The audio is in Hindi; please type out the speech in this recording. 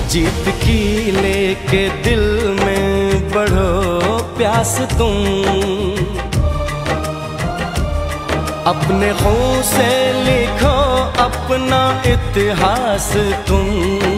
जीत की लेके दिल में बढ़ो प्यास तुम, अपने खून से लिखो अपना इतिहास तुम।